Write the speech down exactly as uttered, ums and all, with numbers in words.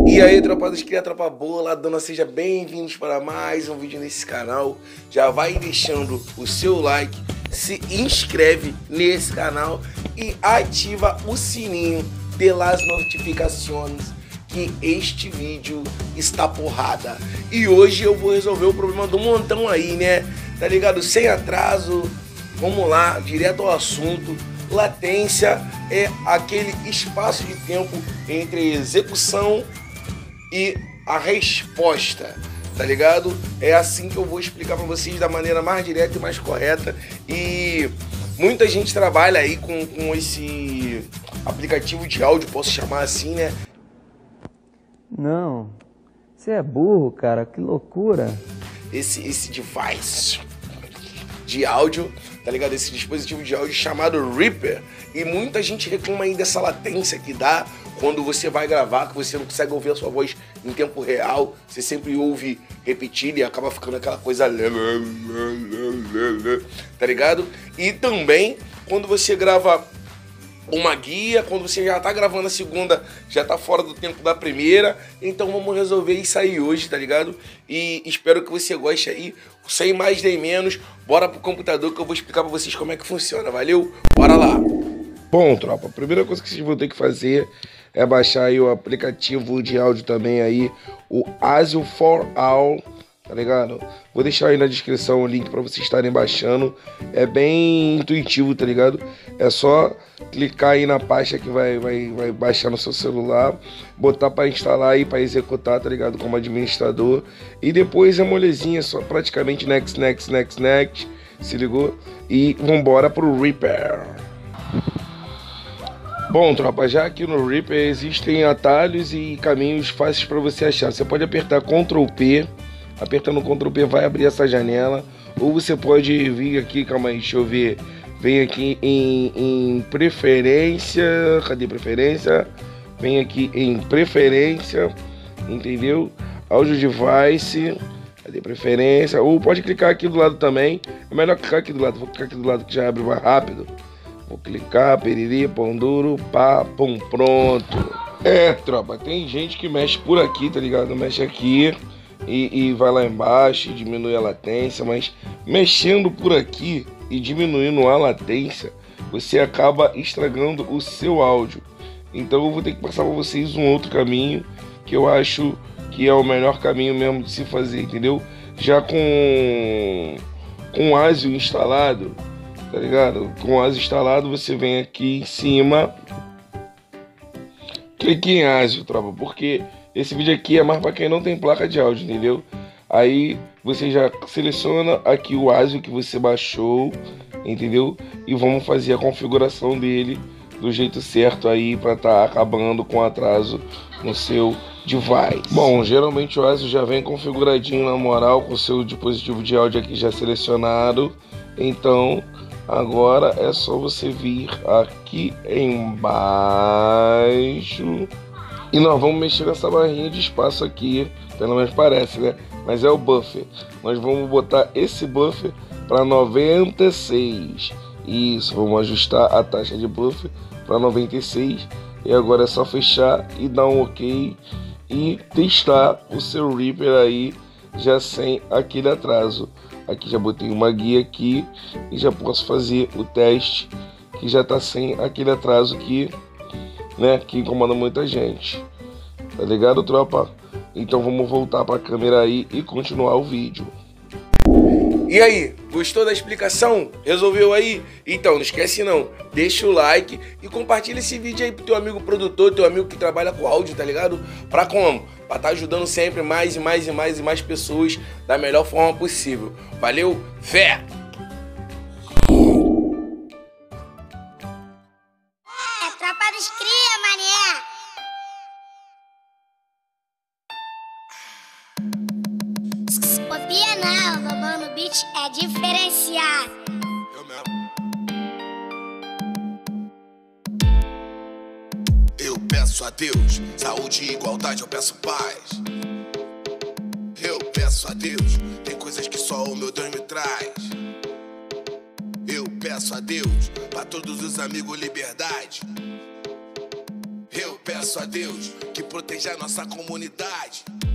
E aí, tropa dos cria, tropa boa, lá dona, sejam bem-vindos para mais um vídeo nesse canal. Já vai deixando o seu like, se inscreve nesse canal e ativa o sininho de las notificações que este vídeo está porrada. E hoje eu vou resolver o problema do montão aí, né? Tá ligado? Sem atraso, vamos lá, direto ao assunto. Latência é aquele espaço de tempo entre a execução e a resposta, tá ligado? É assim que eu vou explicar para vocês da maneira mais direta e mais correta. E muita gente trabalha aí com, com esse aplicativo de áudio, posso chamar assim, né? Não, você é burro, cara, que loucura. Esse, esse device de áudio, tá ligado? Esse dispositivo de áudio chamado Reaper. E muita gente reclama aí dessa latência que dá quando você vai gravar, que você não consegue ouvir a sua voz em tempo real. Você sempre ouve repetido e acaba ficando aquela coisa, tá ligado? E também quando você grava uma guia, quando você já tá gravando a segunda, já tá fora do tempo da primeira. Então vamos resolver isso aí hoje, tá ligado? E espero que você goste aí. Sem mais nem menos, bora pro computador que eu vou explicar pra vocês como é que funciona, valeu? Bora lá! Bom, tropa, a primeira coisa que vocês vão ter que fazer é baixar aí o aplicativo de áudio também aí, o ASIO for All, tá ligado? Vou deixar aí na descrição o link pra vocês estarem baixando. É bem intuitivo, tá ligado? É só clicar aí na pasta que vai, vai, vai baixar no seu celular, botar pra instalar aí, pra executar, tá ligado? Como administrador. E depois é molezinha, só praticamente next, next, next, next, se ligou? E vambora pro Reaper. Bom, tropa, já aqui no Reaper existem atalhos e caminhos fáceis para você achar. Você pode apertar control P, apertando control P vai abrir essa janela. Ou você pode vir aqui, calma aí, deixa eu ver. Vem aqui em, em preferência, cadê preferência? Vem aqui em preferência, entendeu? Audio device, cadê preferência? Ou pode clicar aqui do lado também. É melhor clicar aqui do lado, vou clicar aqui do lado que já abre mais rápido. Vou clicar, periri, pão duro, pá, pum, pronto. É, tropa, tem gente que mexe por aqui, tá ligado? Mexe aqui e, e vai lá embaixo e diminui a latência, mas mexendo por aqui e diminuindo a latência, você acaba estragando o seu áudio. Então eu vou ter que passar para vocês um outro caminho que eu acho que é o melhor caminho mesmo de se fazer, entendeu? Já com, com o ASIO instalado, tá ligado? Com o ASIO instalado, você vem aqui em cima, clique em ASIO, tropa, porque esse vídeo aqui é mais para quem não tem placa de áudio, entendeu? Aí você já seleciona aqui o ASIO que você baixou, entendeu? E vamos fazer a configuração dele do jeito certo aí para tá acabando com atraso no seu device. Bom, geralmente o ASIO já vem configuradinho na moral com o seu dispositivo de áudio aqui já selecionado. Então agora é só você vir aqui embaixo e nós vamos mexer nessa barrinha de espaço aqui, pelo menos parece, né? Mas é o buffer. Nós vamos botar esse buffer para noventa e seis. Isso, vamos ajustar a taxa de buffer para noventa e seis. E agora é só fechar e dar um OK e testar o seu Reaper aí já sem aquele atraso. Aqui já botei uma guia aqui e já posso fazer o teste que já tá sem aquele atraso que, né, que incomoda muita gente. Tá ligado, tropa? Então vamos voltar para a câmera aí e continuar o vídeo. E aí, gostou da explicação? Resolveu aí? Então não esquece não, deixa o like e compartilha esse vídeo aí pro teu amigo produtor, teu amigo que trabalha com áudio, tá ligado? Pra como? Pra tá ajudando sempre mais e mais e mais e mais pessoas da melhor forma possível. Valeu, fé! É tropa dos cria, mané! Copia não, Lobão no beat é diferenciado. Eu mesmo. Eu peço a Deus saúde e igualdade, eu peço paz. Eu peço a Deus, tem coisas que só o meu Deus me traz. Eu peço a Deus, pra todos os amigos liberdade. Eu peço a Deus que proteja a nossa comunidade.